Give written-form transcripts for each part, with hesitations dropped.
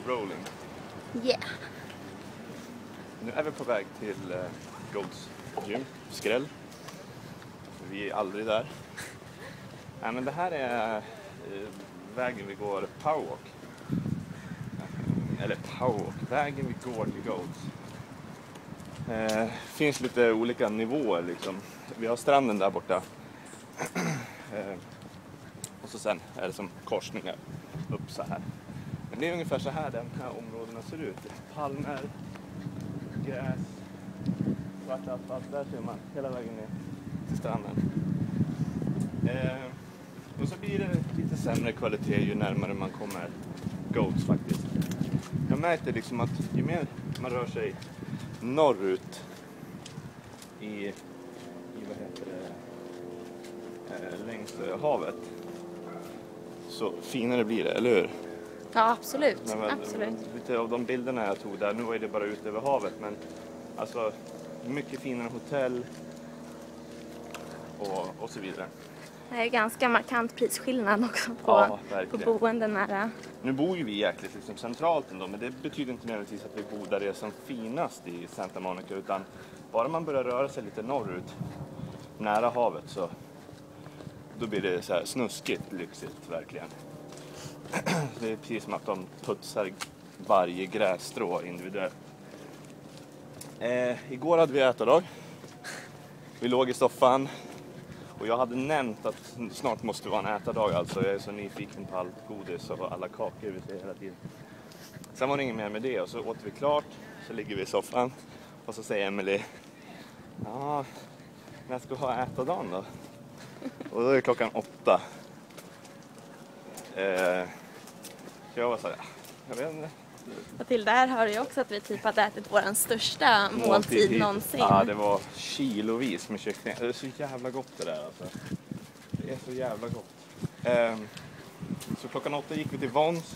rolling. Yeah. Nu är vi på väg till Golds gym, Skräll. Vi är aldrig där. Nej, men det här är vägen vi går powerwalk. Eller powerwalk, vägen vi går till Golds. Finns lite olika nivåer liksom. Vi har stranden där borta. Och så sen är det som korsningar upp så här. Men det är ungefär så här de här områdena ser ut. Palmer, gräs, svart asfalt. Där ser man hela vägen ner till stranden. Och så blir det lite sämre kvalitet ju närmare man kommer Golds faktiskt. Jag märkte liksom att ju mer man rör sig norrut i vad heter det, längs havet, så finare blir det, eller hur? Ja, absolut. Men, Absolut. lite av de bilderna jag tog där, nu var det bara ut över havet, men alltså mycket finare hotell och så vidare. Det är ganska markant prisskillnad också på boenden nära. Nu bor ju vi jäkligt liksom centralt ändå, men det betyder inte nödvändigtvis att vi bor där det är som finast i Santa Monica, utan bara man börjar röra sig lite norrut, nära havet, så då blir det så här snuskigt lyxigt verkligen. Det är precis som att de putsar varje grässtrå individuellt. Igår hade vi ätardag. Vi låg i soffan. Och jag hade nämnt att snart måste vara en ätardag, alltså. Jag är så nyfiken på allt godis och alla kakor vi ser hela tiden. Sen var det inget mer med det, och så åt vi klart. Så ligger vi i soffan. Och så säger Emily: ja, när ska vi ha ätardagen då? Och då är klockan 8. Så jag var så här, jag vet inte. Och till där hör ju också att vi typ hade ätit vår största måltid någonsin. Ja, det var kilovis med kyckling. Det är så jävla gott det där alltså. Det är så jävla gott. Så klockan 8 gick vi till Vons.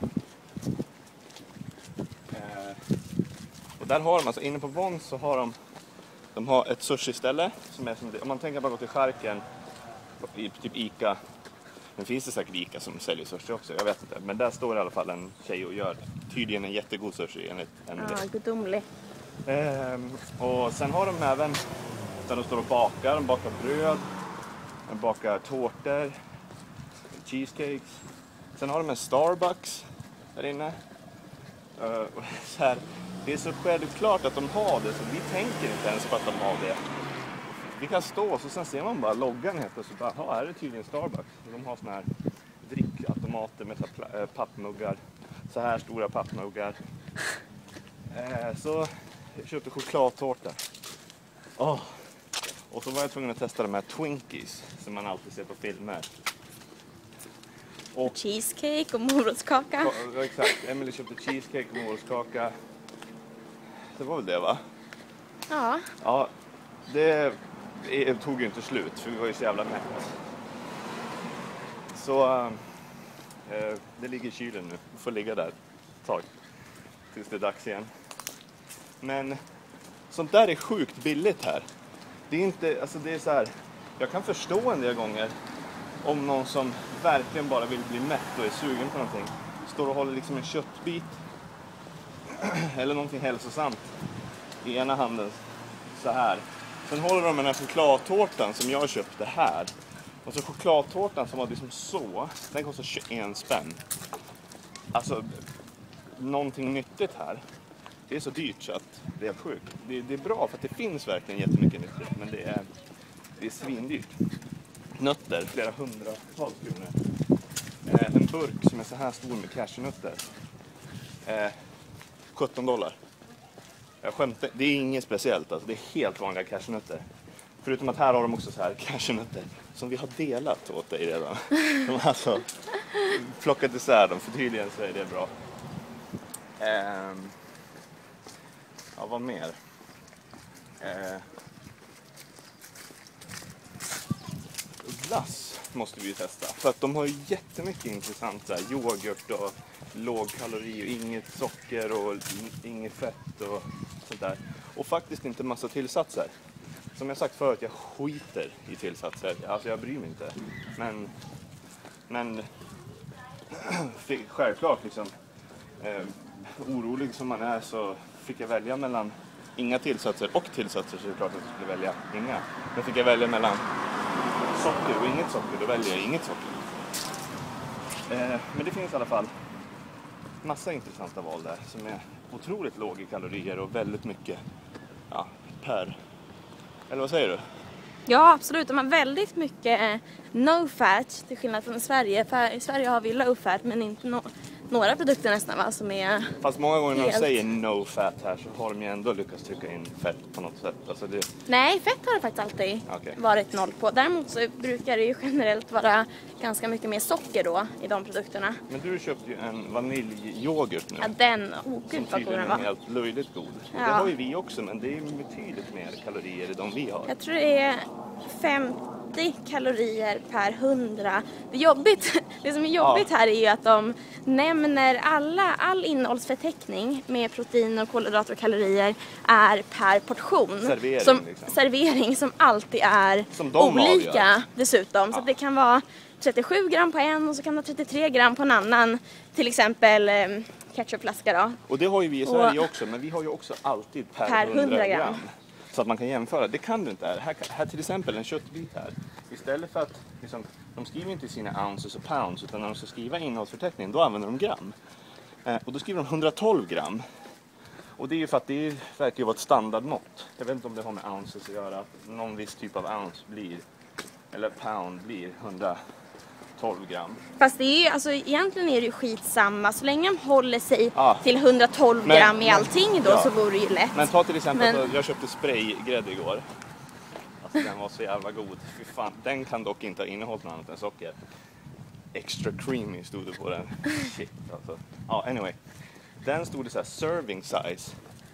Och där har de, alltså inne på Vons så har de har ett sushi-ställe som är som det. Om man tänker bara gå till Charken i typ Ica. Men finns det säkert Ica som säljer sushi också, jag vet inte. Men där står i alla fall en tjej och gör tydligen en jättegod sushi enligt Emily. Ja, gudomlig. Och sen har de även, där de står och bakar, de bakar bröd, de bakar tårtor, cheesecakes. Sen har de en Starbucks där inne. Så här, det är så självklart att de har det, så vi tänker inte ens på att de har det. Vi kan stå och sen ser man bara loggan heter, så bara, ja, här är tydligen Starbucks. De har såna här drickautomater med pappmuggar, så här stora pappmuggar. Så jag köpte chokladtårta. Och så var jag tvungen att testa de här Twinkies som man alltid ser på filmer. Och cheesecake och morotskaka. Ja, exakt, Emily köpte cheesecake och morotskaka. Det var väl det, va? Ja. Ja, det tog ju inte slut för vi var ju så jävla mätt. Så det ligger i kylen nu. Vi får ligga där ett tag tills det är dags igen. Men sånt där är sjukt billigt här. Det är inte, alltså det är så här, jag kan förstå en del gånger om någon som verkligen bara vill bli mätt och är sugen på någonting står och håller liksom en köttbit eller någonting hälsosamt i ena handen så här. Sen håller de den här chokladtårtan som jag köpte här. Och så chokladtårtan som var liksom så, den kostar 21 spänn. Alltså, någonting nyttigt här. Det är så dyrt så att det är sjukt. Det är bra för att det finns verkligen jättemycket nyttigt, men det är svindyrt. Nötter, flera hundratals kronor. En burk som är så här stor med cashewnötter. $17. Jag skämtar, det är inget speciellt, alltså. Det är helt vanliga cashewnötter. Förutom att här har de också så här cashewnötter som vi har delat åt dig redan. De har alltså plockat isär dem, för tydligen så är det bra. Ja, vad mer? Glass måste vi ju testa. För att de har ju jättemycket intressant så här, yoghurt och låg kalori och inget socker och inget fett och sånt där. Och faktiskt inte massa tillsatser. Som jag sagt förut, jag skiter i tillsatser. Alltså jag bryr mig inte. Men självklart liksom. orolig som man är så fick jag välja mellan inga tillsatser och tillsatser, så det är klart att jag skulle välja inga. Men fick jag välja mellan socker och inget socker, då väljer jag inget socker. Men det finns i alla fall massa intressanta val där som är otroligt låga i kalorier och väldigt mycket per. Eller vad säger du? Ja, absolut. De har väldigt mycket no fat till skillnad från Sverige. För i Sverige har vi low fat men inte några produkter nästan va, som är... Fast många gånger när de säger no fat här så har de ju ändå lyckats trycka in fett på något sätt. Alltså det... Nej, fett har det faktiskt alltid varit noll på. Däremot så brukar det ju generellt vara ganska mycket mer socker då i de produkterna. Men du köpte ju en vaniljyoghurt nu. Ja, den. Gud vad god den var. Helt löjligt god. Ja. Det har ju vi också, men det är betydligt mer kalorier i de vi har. Jag tror det är 50 kalorier per 100. Det som är jobbigt här är ju att de nämner all innehållsförteckning med protein och kolhydrater och kalorier är per portion. Servering som alltid är som olika dessutom. Så att det kan vara 37 gram på en och så kan det vara 33 gram på en annan. Till exempel ketchupflaska då. Och det har ju vi i Sverige också, men vi har ju också alltid per 100 gram. Så att man kan jämföra. Det kan du inte här till exempel en köttbit här. Istället för att liksom, de skriver inte sina ounces och pounds, utan när de ska skriva innehållsförteckningen då använder de gram. Och då skriver de 112 gram. Och det är ju för att det verkar ju vara ett standardmått. Jag vet inte om det har med ounces att göra. Att någon viss typ av ounce blir, eller pound blir 112 gram. Fast det är ju, alltså egentligen är det ju skitsamma. Så länge de håller sig till 112 gram i allting då så vore det ju lätt. Men ta till exempel, jag köpte spraygrädde igår. Alltså den var så jävla god. Fy fan, den kan dock inte ha innehållit något annat än socker. Extra creamy stod det på den. Shit alltså. Anyway. Den stod det så här serving size.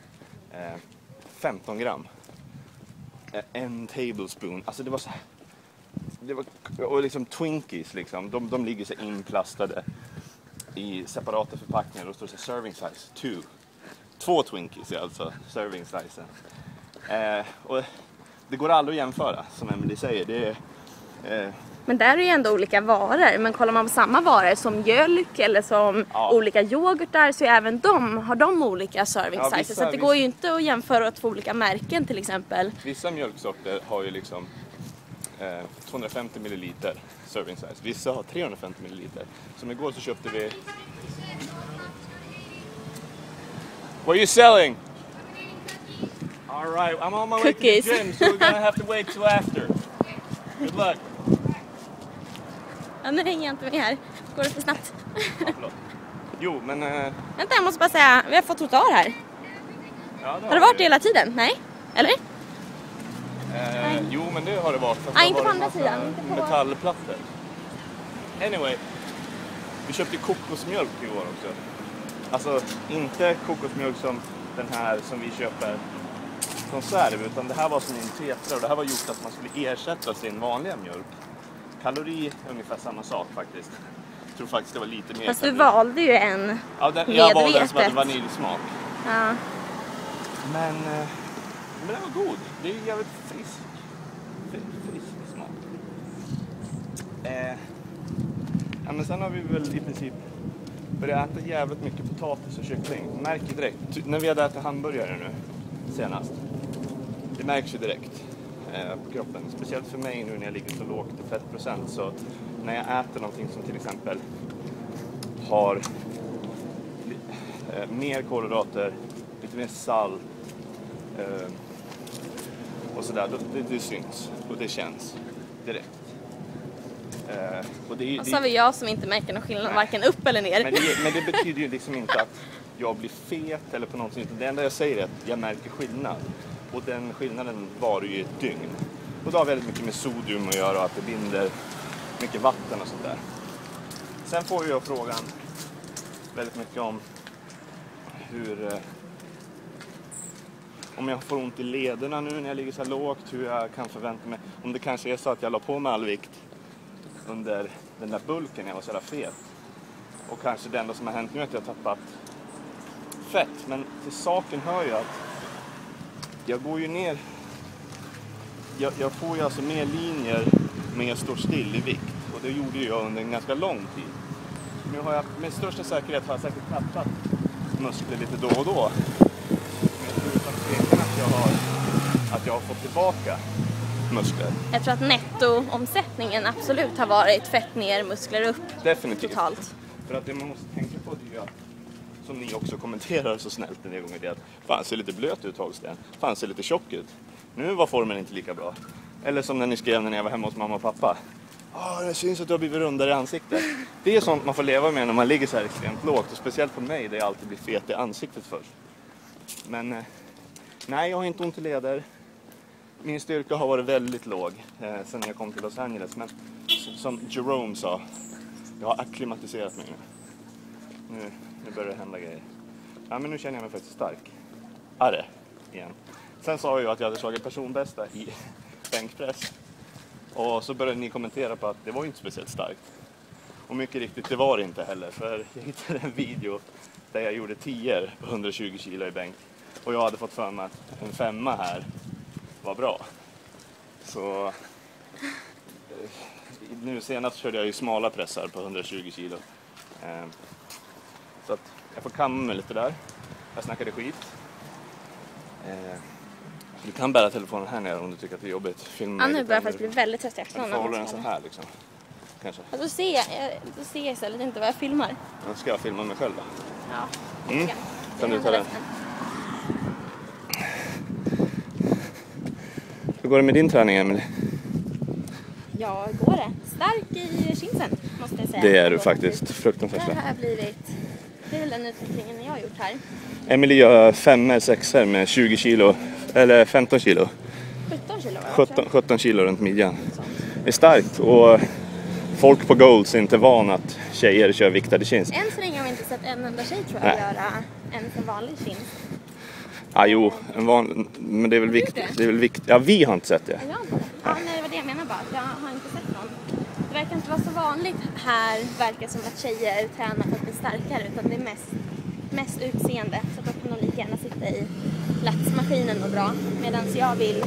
15 gram. En tablespoon. Alltså det var så här. Och liksom Twinkies liksom. De ligger så inplastade i separata förpackningar. Och står det så serving size 2 Twinkies är alltså serving size. Och det går aldrig att jämföra, som Emily säger. Det är, men där är ju ändå olika varor. Men kollar man på samma varor som mjölk eller som olika yoghurtar så även har de olika serving sizes. Så det går ju inte att jämföra två olika märken till exempel. Vissa mjölksorter har ju liksom 250 milliliter serving size. Vissa har 350 milliliter. Som igår så köpte vi... What are you selling? All right, I'm on my cookies. Way to the gym, so we're gonna have to wait till after. Good luck. Ja, nu hänger jag inte med här. Går det för snabbt? Jo, men... Vänta, jag måste bara säga, vi har fått trottoar här. Ja, har det varit det hela tiden? Nej? Eller? Jo, men det har det varit. Nej, inte på andra sidan. Metallplattor. Anyway, vi köpte kokosmjölk igår också. Alltså, inte kokosmjölk som den här som vi köper konserv, utan det här var som en tetra och det här var gjort att man skulle ersätta sin vanliga mjölk. Kalori är ungefär samma sak faktiskt. Jag tror faktiskt det var lite mer. Fast du valde ju en medvetet. Jag valde en som hade vaniljsmak. Ja. Men den var god. Det är jävligt frisk smak. Men sen har vi väl i princip börjat äta jävligt mycket potatis och kyckling. Märker direkt. När vi hade ätit hamburgare nu senast. Det märks ju direkt på kroppen. Speciellt för mig nu när jag ligger så lågt i fettprocent. Så när jag äter någonting som till exempel har mer kolhydrater, lite mer salt och sådär, det syns och det känns direkt. Och så har vi jag som inte märker någon skillnad varken upp eller ner. Men det betyder ju liksom inte att jag blir fet eller på någonting. Det enda jag säger är att jag märker skillnad. Och den skillnaden var ju ett dygn. Och det har väldigt mycket med sodium att göra och att det binder mycket vatten och sånt där. Sen får jag frågan väldigt mycket om hur... om jag får ont i lederna nu när jag ligger så här lågt, hur jag kan förvänta mig. Om det kanske är så att jag la på mig all vikt under den där bulken när jag var så här fet. Och kanske det enda som har hänt nu är att jag har tappat fett. Men till saken hör ju att jag går ju ner. Jag får ju alltså mer linjer men jag står still i vikt. Och det gjorde jag under en ganska lång tid. Nu har jag med största säkerhet har jag säkert tappat muskler lite då och då. Men jag tror utan tvekan att jag har fått tillbaka muskler. Jag tror att nettoomsättningen absolut har varit fett ner, muskler upp. Definitivt. Totalt. För att det man måste tänka på det är att, som ni också kommenterar så snällt en del gånger, det att fan ser lite blöt ut Holsten, fan ser lite tjock ut. Nu var formen inte lika bra. Eller som när ni skrev när jag var hemma hos mamma och pappa. Det syns att du har blivit rundare i ansiktet. Det är sånt man får leva med när man ligger så här extremt lågt. Och speciellt på mig där jag alltid blir fet i ansiktet först. Men nej, jag har inte ont i leder. Min styrka har varit väldigt låg sen jag kom till Los Angeles. Men som Jerome sa, jag har akklimatiserat mig nu. Nu börjar det hända grejer. Ja, men nu känner jag mig faktiskt stark. Arre, igen. Sen sa jag ju att jag hade slagit personbästa i bänkpress. Och så började ni kommentera på att det var inte speciellt starkt. Och mycket riktigt, det var det inte heller. För jag hittade en video där jag gjorde 10 på 120 kilo i bänk. Och jag hade fått för mig att en 5 här var bra. Så nu senast körde jag ju smala pressar på 120 kilo. Så att jag får kamma mig lite där. Jag snackade skit. Du kan bära telefonen här nere om du tycker att det är jobbigt. Ja, nu börjar jag faktiskt bli väldigt trött i axlarna. Du får hålla den så här liksom. Kanske. Ja, då ser jag istället inte vad jag filmar. Då ska jag filma mig själv då. Ja. Kan du ta den? Hur går det med din träning, Emily? Ja, går det. Stark i kinsen, måste jag säga. Det är du faktiskt. Fruktansvärt det stark. har blivit. Det är väl den utvecklingen jag har gjort här. Emily gör 5-6 med 20 kilo. Eller 15 kilo. 17 kilo var det. 17 kilo runt midjan. Det är starkt och folk på Golds är inte van att tjejer kör viktade chins. Än så länge har vi inte sett en enda tjej tror jag göra en vanlig chins. Jo, men det är väl viktigt. Ja, vi har inte sett det. Ja, nej, det var det jag menar bara. Jag har inte sett någon. Det verkar inte vara så vanligt här, verkar som att tjejer tränar för att bli starkare, utan det är mest utseende. Så då kan de lika gärna sitta i latsmaskinen och dra. Medan jag vill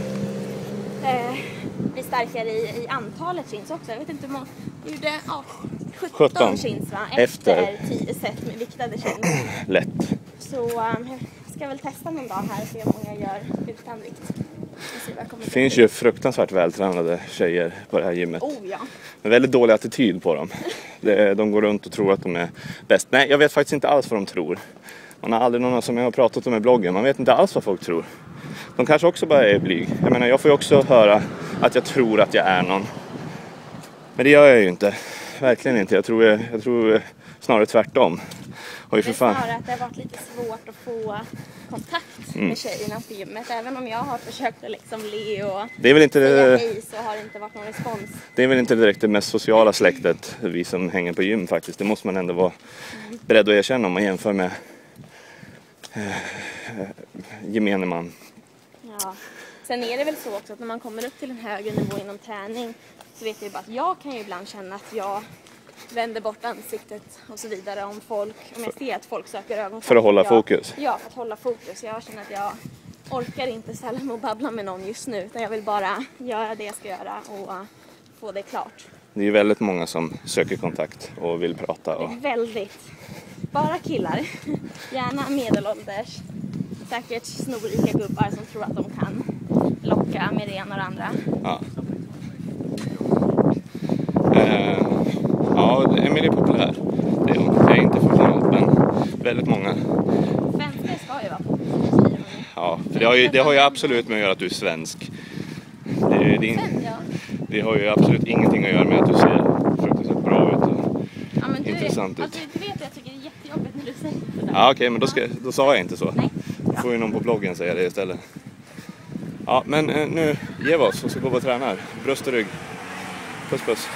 bli starkare i antalet chins också. Jag vet inte hur många. Jag gjorde 17 chins va? Efter 10 set med viktade chins. Lätt. Så jag ska väl testa någon dag här och se hur många jag gör utan vikt. Det finns ju fruktansvärt vältränade tjejer på det här gymmet. Ja. En väldigt dålig attityd på dem. De går runt och tror att de är bäst. Nej, jag vet faktiskt inte alls vad de tror. Man har aldrig någon som jag har pratat om i bloggen. Man vet inte alls vad folk tror. De kanske också bara är blyg. Jag menar, jag får ju också höra att jag tror att jag är någon. Men det gör jag ju inte. Verkligen inte. Jag tror snarare tvärtom. Det är snarare att det har varit lite svårt att få kontakt med tjejerna på gymmet. Även om jag har försökt att liksom le och säga hej så har det inte varit någon respons. Det är väl inte direkt det mest sociala släktet, vi som hänger på gym faktiskt. Det måste man ändå vara beredd att erkänna om man jämför med gemene man. Ja. Sen är det väl så också att när man kommer upp till en högre nivå inom träning så vet jag ju bara att jag kan ju ibland känna att jag vänder bort ansiktet och så vidare om jag ser att folk söker ögonkontakt. För att hålla fokus? Ja, för att hålla fokus. Jag känner att jag orkar inte ställa mig och babbla med någon just nu, utan jag vill bara göra det jag ska göra och få det klart. Det är ju väldigt många som söker kontakt och vill prata. Det är väldigt. Bara killar. Gärna medelålders. Säkert snorrika gubbar som tror att de kan locka med det ena och det andra. Ja. Emily är populär. Det är hon. Jag är inte förvånad, men väldigt många. Svenskar ska ju vara populära. Ja, för det har ju absolut med att göra att du är svensk. Det har ju absolut ingenting att göra med att du ser fruktansvärt bra ut och intressant ut. Alltså, du vet att jag tycker det är jättejobbigt när du säger det där. Ja, okej, men då sa jag inte så. Nej. Då får ju någon på bloggen säga det istället. Ja, men nu ger vi oss och så går vi och tränar. Bröst och rygg. Puss, puss.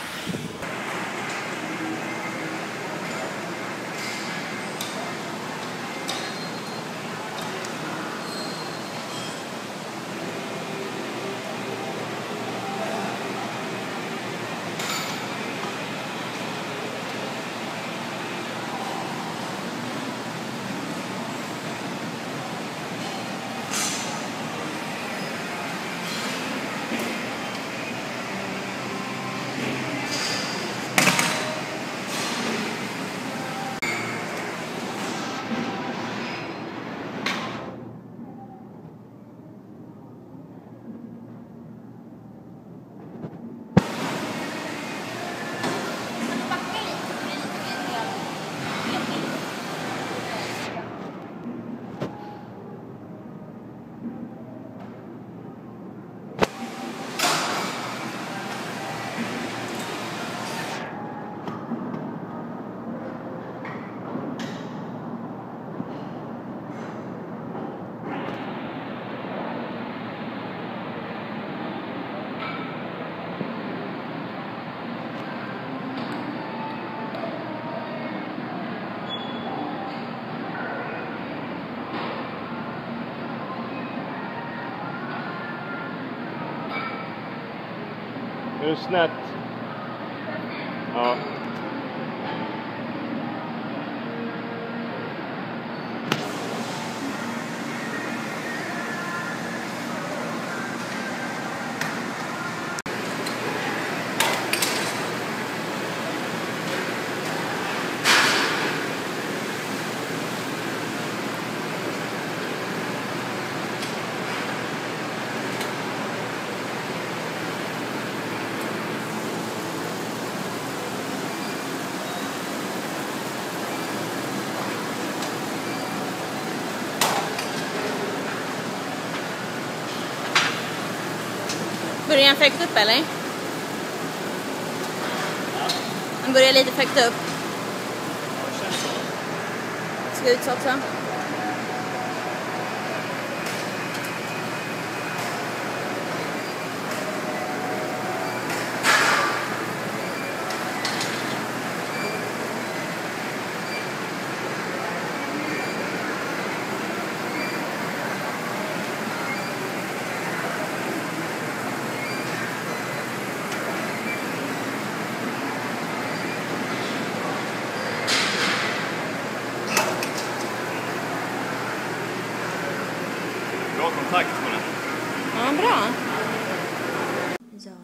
Är det snett? Ja. Börjar den högt upp eller? Den börjar lite högt upp. Ja, det känns så. Ska ut så också. Bra kontakt med den. Ja, bra. Ja.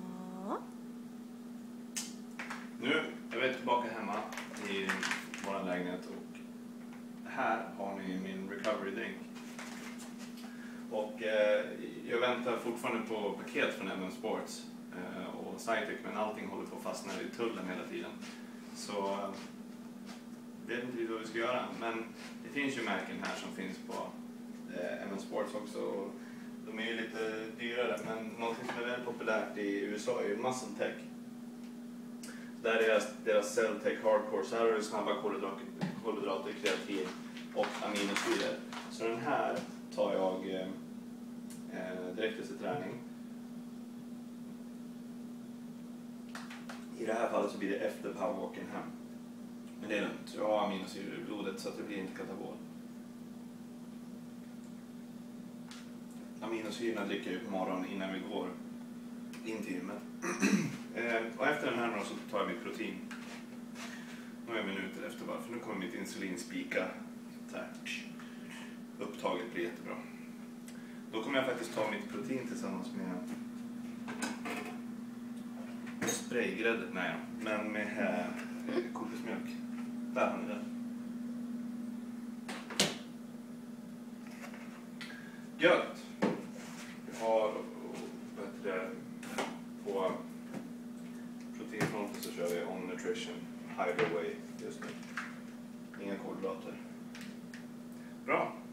Nu är vi tillbaka hemma i vår lägenhet och här har ni min recovery drink. Och jag väntar fortfarande på paket från MM Sports och Cytec, men allting håller på att fastna i tullen hela tiden. Så vet inte vi vad vi ska göra, men det finns ju märken här som finns på MM Sports också. Och de är ju lite dyrare, men något som är väldigt populärt i USA är ju Muscle Tech. Där är deras Cell-Tech Hardcore, så här har du snabba kolhydrater, kreatin och aminosyrer. Så den här tar jag direkt efter träning. I det här fallet så blir det efter powerwalken hem. Men det är lugnt, jag har aminosyrer i blodet så att det blir inte katabol. Aminosyrorna dricker jag på morgonen innan vi går in till gymmet. Och efter den här så tar jag mitt protein. Några minuter efter bara, för nu kommer mitt insulin spika. Så här. Upptaget blir jättebra. Då kommer jag faktiskt ta mitt protein tillsammans med spraygrädde. Nej, men med kokosmjölk. Där har ni det. Gött! Jag har på proteinfronten så kör vi On Nutrition Hydro Whey just nu. Inga kolhydrater. Bra!